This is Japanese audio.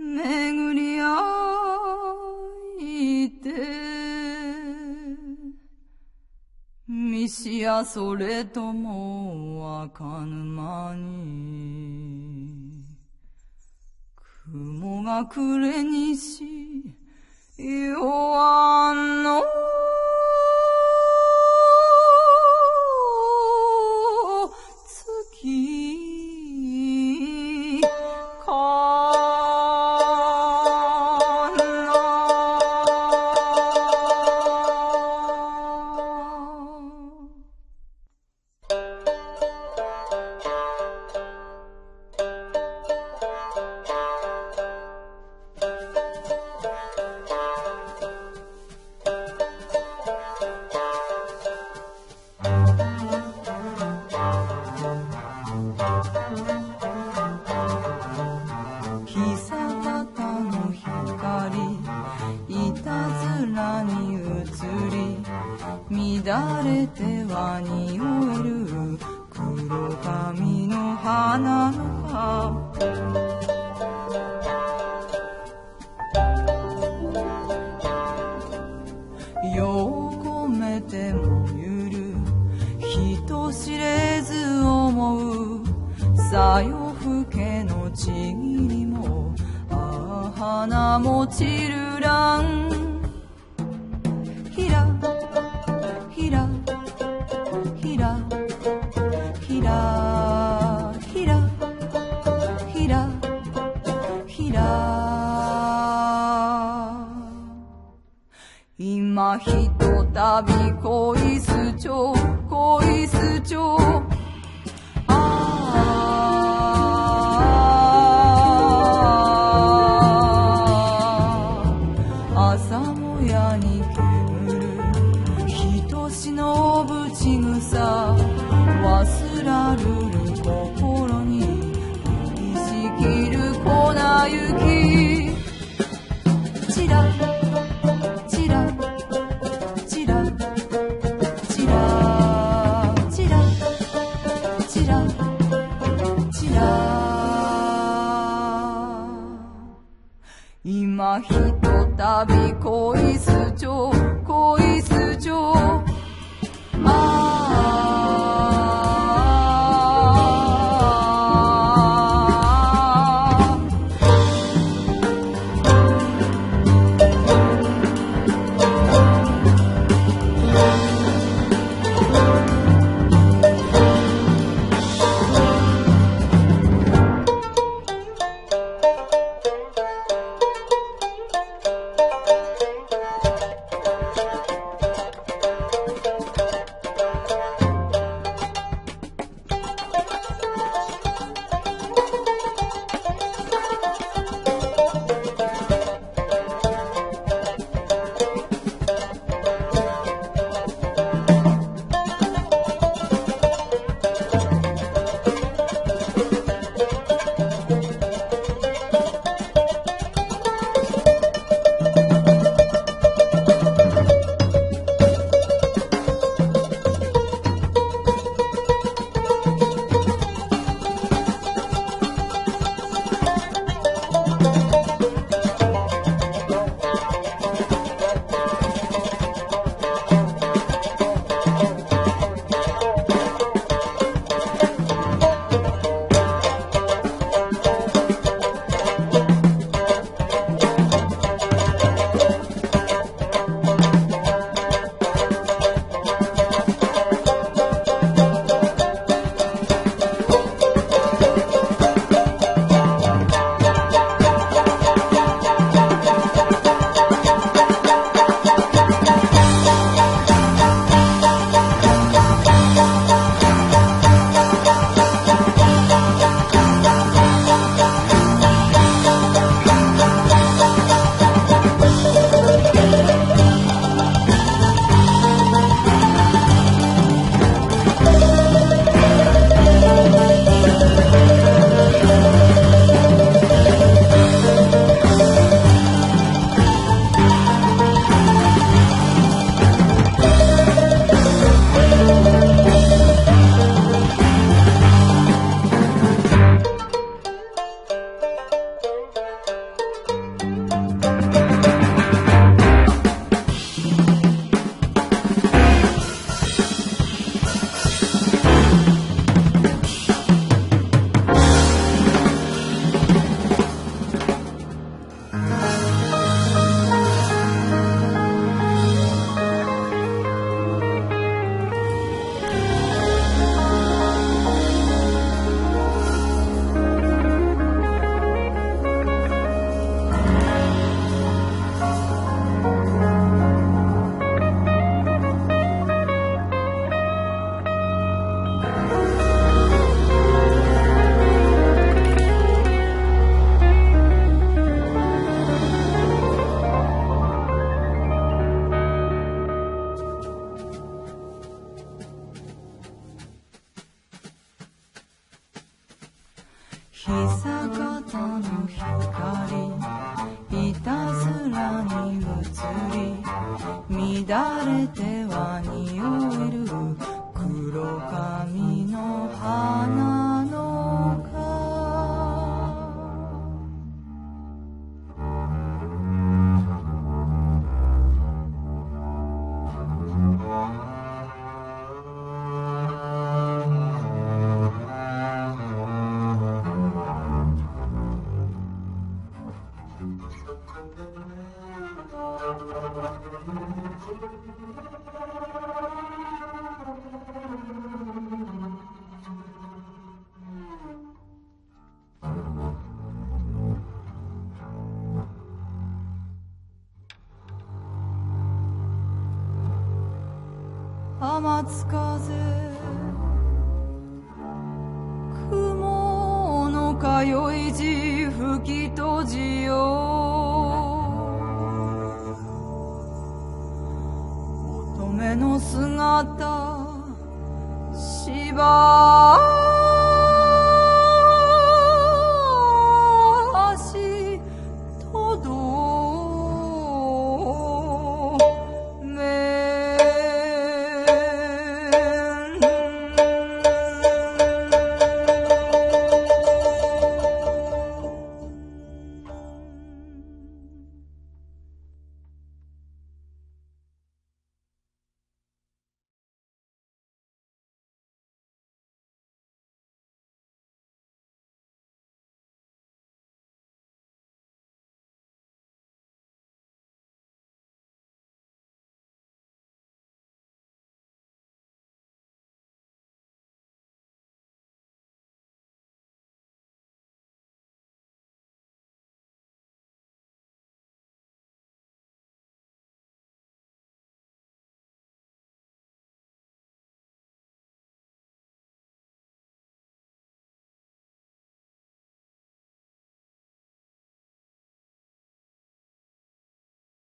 巡り合いてミシやそれとも赤沼に雲が暮れにし夜晚の月乱れては匂える黒髪の花の葉横目でもゆる人知れず思うさ夜更けのちぎりも花も散るらんひらひらひらひらひらひらひら今ひとたび恋す蝶恋す蝶朝もやに煙る人忍ぶちぐさ忘らるる心に降りしきる粉雪ちらちらちらちらちらちらちら今ひとたび恋す蝶恋す蝶久方の光いたずらに映り乱れては匂える黒髪の花の花天津風雲の通い地吹き閉じよ乙女の姿しば